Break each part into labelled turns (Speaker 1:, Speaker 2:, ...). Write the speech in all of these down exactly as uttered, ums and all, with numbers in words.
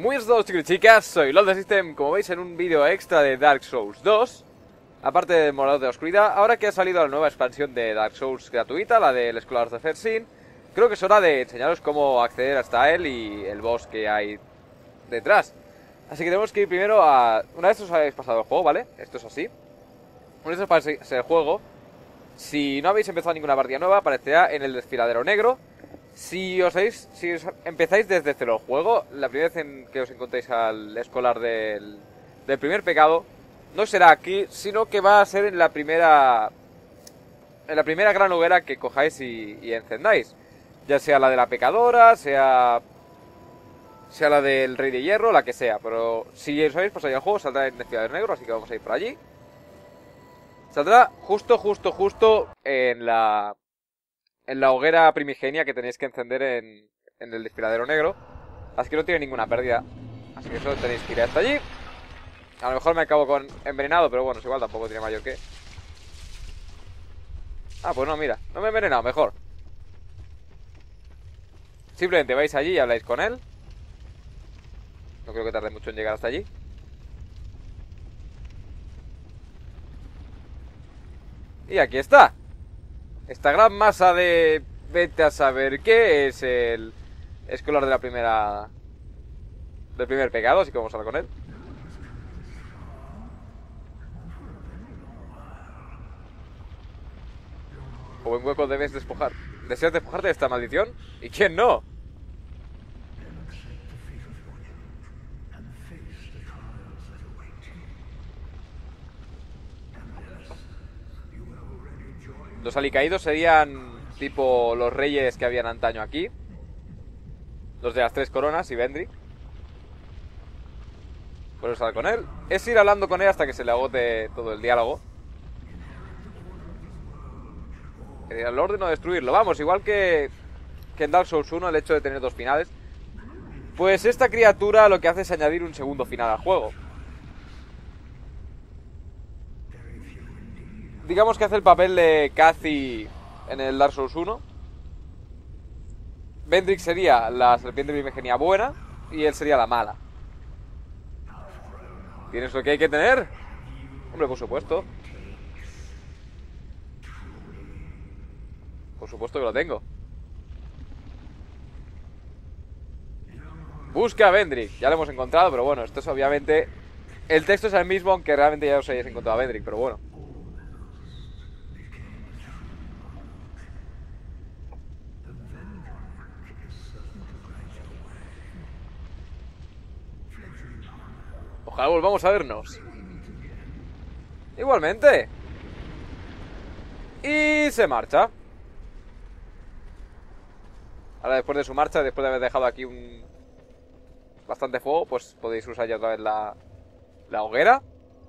Speaker 1: Muy buenas a todos, chicos y chicas, soy Lord System, como veis en un vídeo extra de Dark Souls dos. Aparte de Morador de la Oscuridad, ahora que ha salido la nueva expansión de Dark Souls gratuita, la del Scholars of the Third Sin, creo que es hora de enseñaros cómo acceder hasta él y el boss que hay detrás. Así que tenemos que ir primero a... Una vez os habéis pasado el juego, ¿vale? Esto es así. Una vez os paséis el juego, si no habéis empezado ninguna partida nueva, aparecerá en el desfiladero negro. Si os, habéis, si os empezáis desde cero el juego, la primera vez en que os encontréis al escolar del, del primer pecado, no será aquí, sino que va a ser en la primera en la primera gran hoguera que cojáis y, y encendáis. Ya sea la de la pecadora, sea sea la del rey de hierro, la que sea. Pero si os habéis pasado ya el juego, saldrá en el desfiladero negro, así que vamos a ir por allí. Saldrá justo, justo, justo en la... en la hoguera primigenia que tenéis que encender en, en el desfiladero negro. Así que no tiene ninguna pérdida. Así que solo tenéis que ir hasta allí. A lo mejor me acabo con envenenado, pero bueno, es igual, tampoco tiene mayor que... Ah, pues no, mira, no me he envenenado, mejor. Simplemente vais allí y habláis con él. No creo que tarde mucho en llegar hasta allí. Y aquí está. Esta gran masa de... vete a saber qué es el... escolar de la primera... del primer pecado, así que vamos a hablar con él. O en hueco debes despojar. ¿Deseas despojarte de esta maldición? ¿Y quién no? Los alicaídos serían tipo los reyes que habían antaño aquí. Los de las tres coronas y Vendrick. Puedes hablar con él. Es ir hablando con él hasta que se le agote todo el diálogo. El orden no destruirlo. Vamos, igual que, que en Dark Souls uno, el hecho de tener dos finales. Pues esta criatura lo que hace es añadir un segundo final al juego. Digamos que hace el papel de Cathy en el Dark Souls uno. Vendrick sería la serpiente primigenia buena y él sería la mala. ¿Tienes lo que hay que tener? Hombre, por supuesto. Por supuesto que lo tengo. Busca a Vendrick. Ya lo hemos encontrado, pero bueno, esto es obviamente... El texto es el mismo, aunque realmente ya os hayáis encontrado a Vendrick, pero bueno. Ojalá volvamos a vernos. Igualmente. Y se marcha. Ahora después de su marcha, después de haber dejado aquí un... bastante fuego, pues podéis usar ya otra vez la... la hoguera.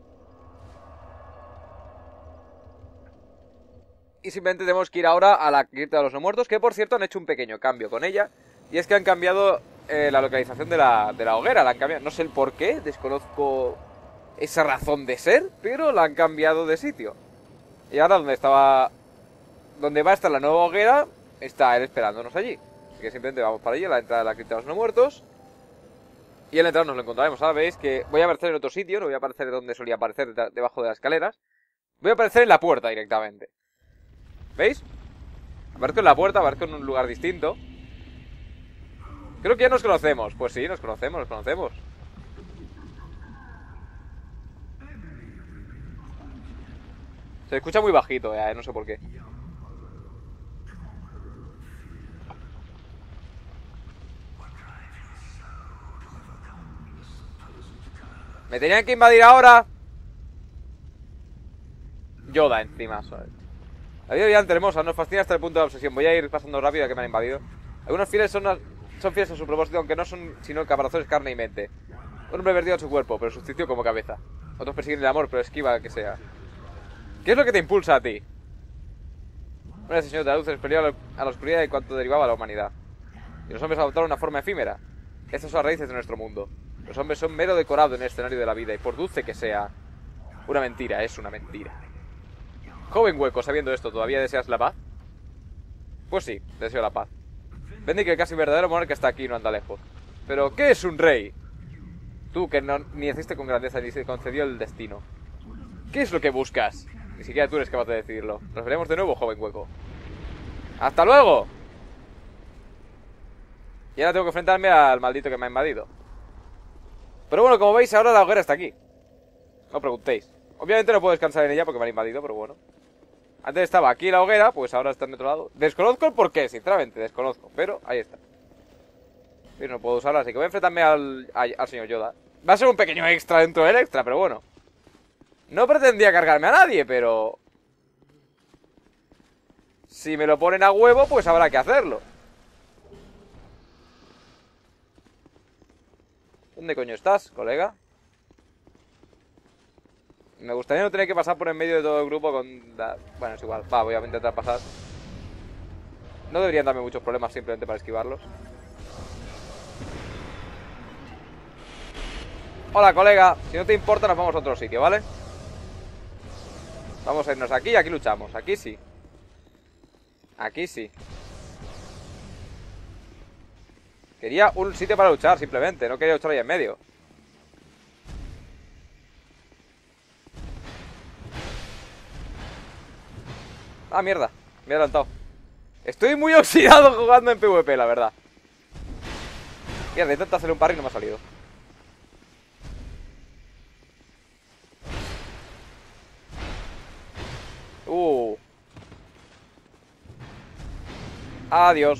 Speaker 1: Y simplemente tenemos que ir ahora a la cripta de los no muertos, que por cierto han hecho un pequeño cambio con ella. Y es que han cambiado eh, la localización de la, de la hoguera, la han cambiado. No sé el por qué, desconozco esa razón de ser, pero la han cambiado de sitio. Y ahora donde estaba... donde va a estar la nueva hoguera, está él esperándonos allí. Así que simplemente vamos para allí, a la entrada de la cripta de los no muertos. Y al entrar nos lo encontraremos. Ahora veis que voy a aparecer en otro sitio, no voy a aparecer donde solía aparecer, debajo de las escaleras. Voy a aparecer en la puerta directamente. ¿Veis? Aparezco en la puerta, aparezco en un lugar distinto. Creo que ya nos conocemos. Pues sí, nos conocemos, nos conocemos. Se escucha muy bajito, eh, no sé por qué. ¿Me tenían que invadir ahora? Yoda encima, ¿sabes? La vida ya hermosa, nos fascina hasta el punto de obsesión. Voy a ir pasando rápido a que me han invadido. Algunos fieles son, son fieles a su propósito, aunque no son sino caparazones, carne y mente. Un hombre perdido en su cuerpo, pero sustituido como cabeza. Otros persiguen el amor, pero esquiva que sea. ¿Qué es lo que te impulsa a ti? Un asesino de la luz expelió a la oscuridad de cuanto derivaba a la humanidad. Y los hombres adoptaron una forma efímera. Estas son las raíces de nuestro mundo. Los hombres son mero decorado en el escenario de la vida, y por dulce que sea, una mentira es una mentira. Joven hueco, sabiendo esto, ¿todavía deseas la paz? Pues sí, deseo la paz. Vendrick, el casi verdadero monarca, está aquí y no anda lejos. Pero, ¿qué es un rey? Tú, que no, ni naciste con grandeza ni se concedió el destino. ¿Qué es lo que buscas? Ni siquiera tú eres capaz de decidirlo. Nos veremos de nuevo, joven hueco. ¡Hasta luego! Y ahora tengo que enfrentarme al maldito que me ha invadido. Pero bueno, como veis, ahora la hoguera está aquí. No preguntéis. Obviamente no puedo descansar en ella porque me han invadido, pero bueno. Antes estaba aquí la hoguera, pues ahora está en otro lado. Desconozco el porqué, sinceramente, desconozco. Pero ahí está. Y no puedo usarla, así que voy a enfrentarme al, al, al señor Yoda. Va a ser un pequeño extra dentro del extra, pero bueno. No pretendía cargarme a nadie, pero... si me lo ponen a huevo, pues habrá que hacerlo. ¿Dónde coño estás, colega? Me gustaría no tener que pasar por en medio de todo el grupo con... La... Bueno, es igual. Va, voy a intentar pasar. No deberían darme muchos problemas simplemente para esquivarlos. Hola, colega. Si no te importa, nos vamos a otro sitio, ¿vale? Vamos a irnos aquí y aquí luchamos. Aquí sí. Aquí sí. Quería un sitio para luchar, simplemente. No quería luchar ahí en medio. Ah, mierda. Me he adelantado. Estoy muy oxidado jugando en PvP, la verdad. Mierda, intento hacer un parry y no me ha salido. Uh. Adiós.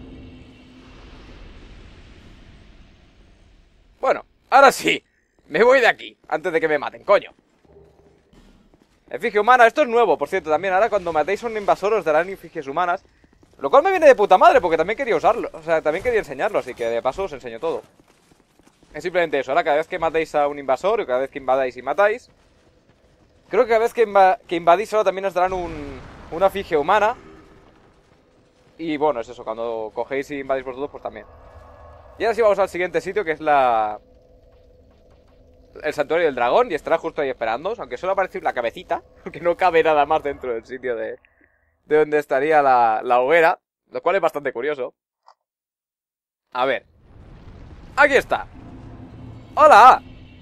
Speaker 1: Bueno, ahora sí. Me voy de aquí, antes de que me maten, coño. Efigie humana, esto es nuevo, por cierto, también. Ahora cuando matéis a un invasor os darán efigies humanas. Lo cual me viene de puta madre, porque también quería usarlo. O sea, también quería enseñarlo, así que de paso os enseño todo. Es simplemente eso. Ahora cada vez que matéis a un invasor, o cada vez que invadáis y matáis, creo que cada vez que, inva que invadís ahora también os darán un, una efigie humana. Y bueno, es eso, cuando cogéis y invadís vosotros, pues también. Y ahora sí vamos al siguiente sitio, que es la... el santuario del dragón, y estará justo ahí esperándoos, aunque solo aparece la cabecita, porque no cabe nada más dentro del sitio de, de donde estaría la, la hoguera, lo cual es bastante curioso. A ver. Aquí está. ¡Hola!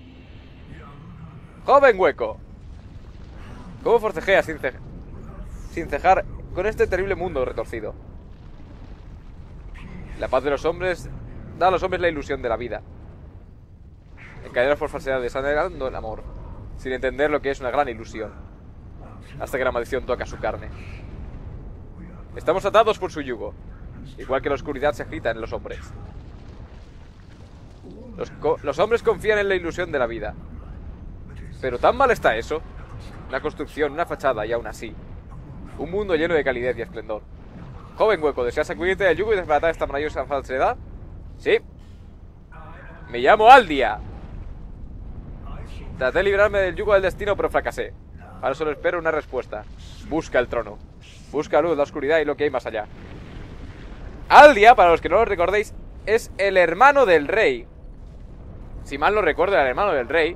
Speaker 1: Joven hueco. ¿Cómo forcejeas sin, ce sin cejar con este terrible mundo retorcido? La paz de los hombres da a los hombres la ilusión de la vida. Encadenados por falsedades, anhelando el amor, sin entender lo que es una gran ilusión, hasta que la maldición toca su carne. Estamos atados por su yugo, igual que la oscuridad se agita en los hombres. Los, los hombres confían en la ilusión de la vida. Pero tan mal está eso. Una construcción, una fachada, y aún así un mundo lleno de calidez y esplendor. Joven hueco, ¿deseas sacudirte del yugo y desbaratar esta maravillosa falsedad? Sí. Me llamo Aldia. Traté de librarme del yugo del destino, pero fracasé. Ahora solo espero una respuesta. Busca el trono. Busca luz, la oscuridad y lo que hay más allá. Aldia, para los que no lo recordéis, es el hermano del rey. Si mal no recuerdo, era el hermano del rey.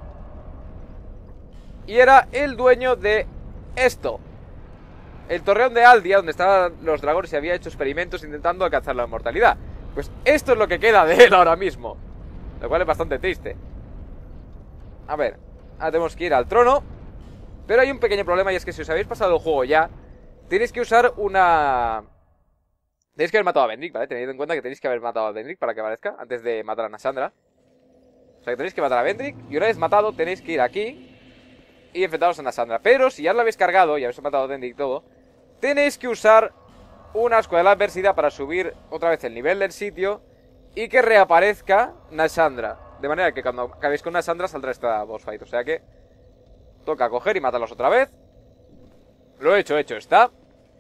Speaker 1: Y era el dueño de esto. El torreón de Aldia, donde estaban los dragones y había hecho experimentos intentando alcanzar la inmortalidad. Pues esto es lo que queda de él ahora mismo. Lo cual es bastante triste. A ver, ahora tenemos que ir al trono. Pero hay un pequeño problema, y es que si os habéis pasado el juego ya, tenéis que usar una... Tenéis que haber matado a Vendrick, ¿vale? Tened en cuenta que tenéis que haber matado a Vendrick para que aparezca, antes de matar a Nasandra. O sea que tenéis que matar a Vendrick, y una vez matado tenéis que ir aquí y enfrentaros a Nasandra. Pero si ya lo habéis cargado y habéis matado a Vendrick y todo, tenéis que usar una escuela de la adversidad para subir otra vez el nivel del sitio y que reaparezca Nasandra. De manera que cuando acabéis con Nasandra saldrá esta boss fight. O sea que toca coger y matarlos otra vez. Lo he hecho, hecho está.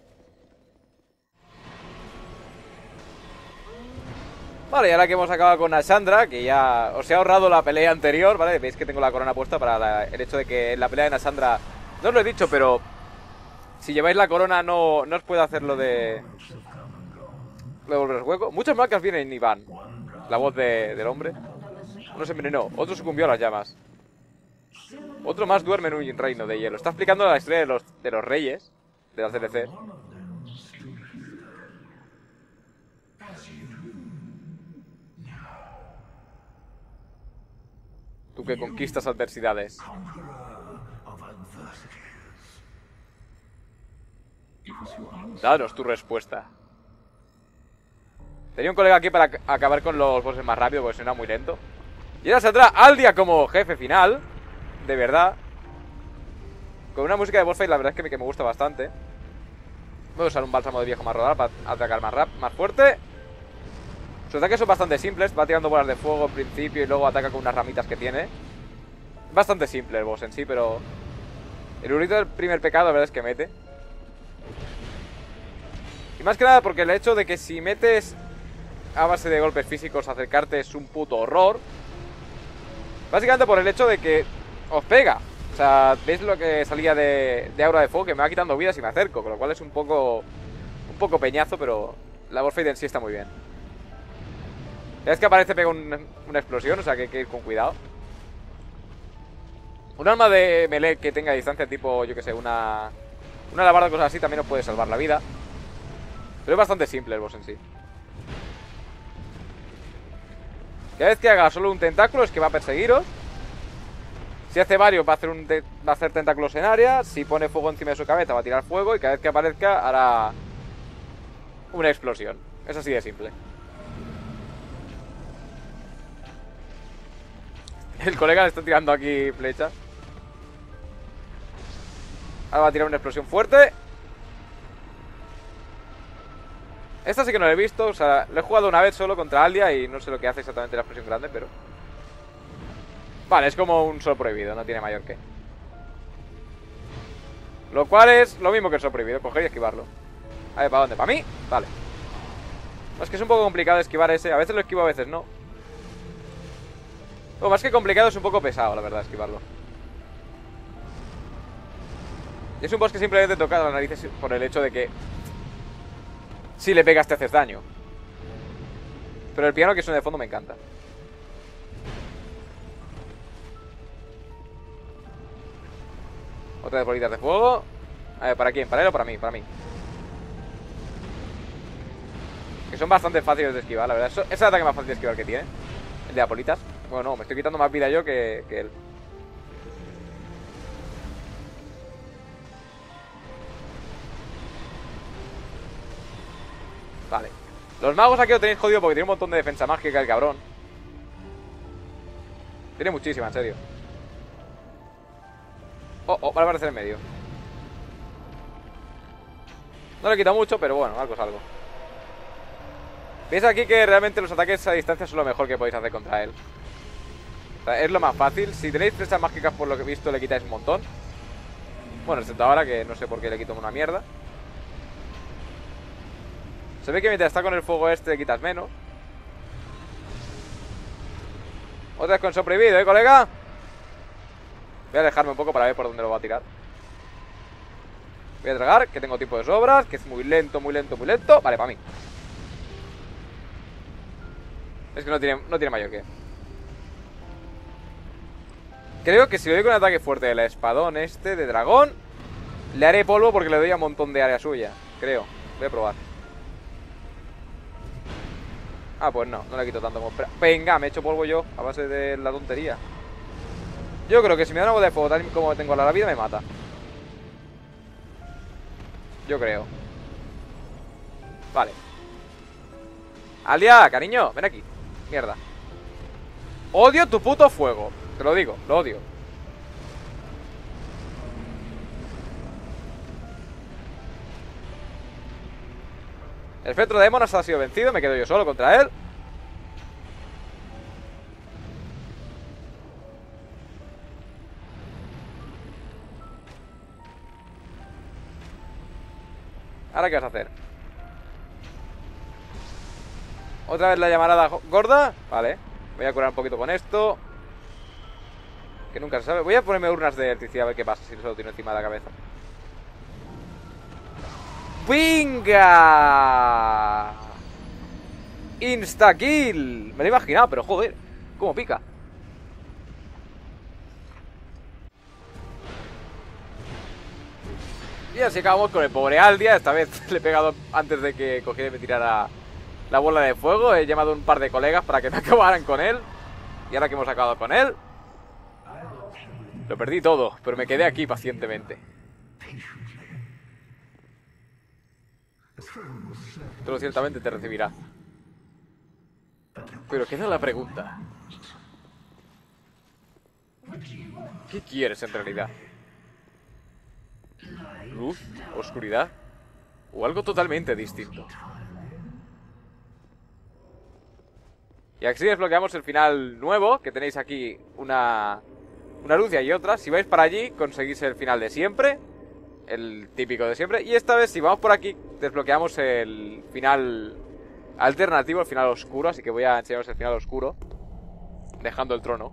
Speaker 1: Vale, y ahora que hemos acabado con Nasandra, que ya os he ahorrado la pelea anterior, ¿vale? Veis que tengo la corona puesta para la, el hecho de que en la pelea de Nasandra... No os lo he dicho, pero... si lleváis la corona no, no os puedo hacer lo de... lo de volveros hueco. Muchas marcas vienen y van. La voz de, del hombre. Uno se envenenó, otro sucumbió a las llamas. Otro más duerme en un reino de hielo. Está explicando la historia de los, de los reyes de las D L C. Tú que conquistas adversidades. Danos tu respuesta. Tenía un colega aquí para acabar con los bosses más rápido, porque suena muy lento. Y ahora saldrá Aldia como jefe final. De verdad. Con una música de boss fight, la verdad es que me, que me gusta bastante. Voy a usar un bálsamo de viejo más rodar para atacar más rap, más fuerte. Sus ataques son bastante simples. Va tirando bolas de fuego al principio y luego ataca con unas ramitas que tiene. Bastante simple el boss en sí, pero... el urito del primer pecado, la verdad es que mete. Y más que nada porque el hecho de que si metes a base de golpes físicos acercarte es un puto horror. Básicamente por el hecho de que os pega. O sea, veis lo que salía de, de aura de fuego, que me va quitando vidas y me acerco, con lo cual es un poco un poco peñazo, pero la boss fight en sí está muy bien. Ya es que aparece pega un, una explosión, o sea que hay que ir con cuidado. Un arma de melee que tenga distancia, tipo, yo que sé, una una alabarda o cosas así, también os puede salvar la vida. Pero es bastante simple el boss en sí. Cada vez que haga solo un tentáculo es que va a perseguiros. Si hace varios va a hacer, un va a hacer tentáculos en área. Si pone fuego encima de su cabeza va a tirar fuego. Y cada vez que aparezca hará una explosión. Es así de simple. El colega le está tirando aquí flechas. Ahora va a tirar una explosión fuerte. Esta sí que no la he visto, o sea, lo he jugado una vez solo contra Aldia y no sé lo que hace exactamente la explosión grande, pero... vale, es como un sol prohibido, no tiene mayor que. Lo cual es lo mismo que el sol prohibido, coger y esquivarlo. A ver, ¿para dónde? ¿Para mí? Vale. No, es que es un poco complicado esquivar ese, a veces lo esquivo, a veces no. Bueno, más que complicado, es un poco pesado, la verdad, esquivarlo. Y es un boss que simplemente toca las narices por el hecho de que... si le pegas te haces daño. Pero el piano que suena de fondo me encanta. Otra de bolitas de fuego. A ver, ¿para quién? ¿Para él o para mí? Para mí. Que son bastante fáciles de esquivar, la verdad. Eso, es el ataque más fácil de esquivar que tiene. El de las bolitas. Bueno, no, me estoy quitando más vida yo que, que él. Vale. Los magos aquí lo tenéis jodido porque tiene un montón de defensa mágica el cabrón. Tiene muchísima, en serio. Oh, oh, vale, aparecer en medio. No le quita mucho, pero bueno, algo es algo. Piensa aquí que realmente los ataques a distancia son lo mejor que podéis hacer contra él. O sea, es lo más fácil. Si tenéis flechas mágicas, por lo que he visto, le quitáis un montón. Bueno, excepto ahora, que no sé por qué le quito una mierda. Se ve que mientras está con el fuego este le quitas menos. Otra vez con sol prohibido, ¿eh, colega? Voy a alejarme un poco para ver por dónde lo va a tirar. Voy a tragar, que tengo tiempo de sobras. Que es muy lento, muy lento, muy lento. Vale, para mí. Es que no tiene, no tiene mayor que. Creo que si le doy con un ataque fuerte del espadón este de dragón, le haré polvo porque le doy a un montón de área suya. Creo, voy a probar. Ah, pues no, no le quito tanto como espera. Venga, me he hecho polvo yo a base de la tontería. Yo creo que si me da una bola de fuego tal como tengo la vida me mata. Yo creo. Vale. Aldia, cariño, ven aquí. Mierda. Odio tu puto fuego. Te lo digo, lo odio. El Fetro de Demonas ha sido vencido. Me quedo yo solo contra él. ¿Ahora qué vas a hacer? ¿Otra vez la llamarada gorda? Vale. Voy a curar un poquito con esto. Que nunca se sabe. Voy a ponerme urnas de electricidad a ver qué pasa si solo tiene encima de la cabeza. ¡Venga! ¡Insta-kill! Me lo he imaginado, pero joder, cómo pica. Y así acabamos con el pobre Aldia. Esta vez le he pegado antes de que cogiera y me tirara la bola de fuego. He llamado a un par de colegas para que me acabaran con él. Y ahora que hemos acabado con él, Lo perdí todo, pero me quedé aquí pacientemente. Todo ciertamente te recibirá. Pero queda la pregunta. ¿Qué quieres en realidad? ¿Luz? ¿Oscuridad? ¿O algo totalmente distinto? Y así desbloqueamos el final nuevo, que tenéis aquí una, una luz y otra. Si vais para allí, conseguís el final de siempre, el típico de siempre. Y esta vez, si vamos por aquí, desbloqueamos el final alternativo, el final oscuro. Así que voy a enseñaros el final oscuro, dejando el trono.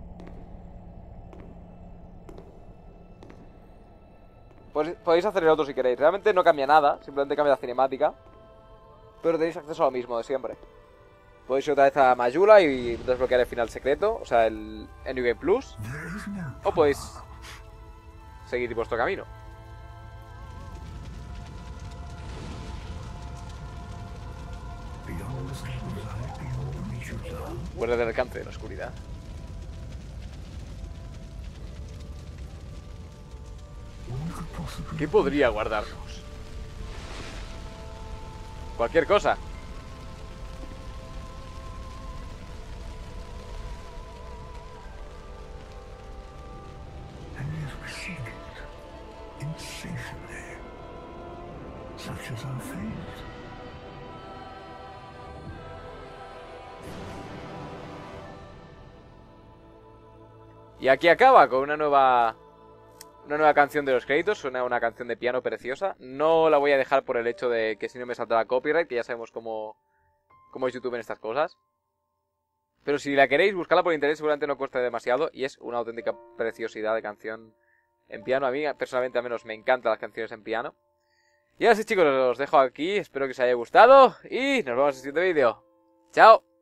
Speaker 1: Pues podéis hacer el otro si queréis. Realmente no cambia nada, simplemente cambia la cinemática, pero tenéis acceso a lo mismo de siempre. Podéis ir otra vez a Majula y desbloquear el final secreto, o sea, el New Game Plus. O podéis seguir vuestro camino. Fuera del alcance de la oscuridad. ¿Qué podría guardarnos? Cualquier cosa. Y aquí acaba con una nueva una nueva canción de los créditos. Suena una canción de piano preciosa. No la voy a dejar por el hecho de que si no me saltará copyright, que ya sabemos cómo, cómo es YouTube en estas cosas. Pero si la queréis, buscarla por internet, seguramente no cuesta demasiado. Y es una auténtica preciosidad de canción en piano. A mí, personalmente, al menos me encantan las canciones en piano. Y ahora sí, chicos, los dejo aquí. Espero que os haya gustado y nos vemos en el siguiente vídeo. ¡Chao!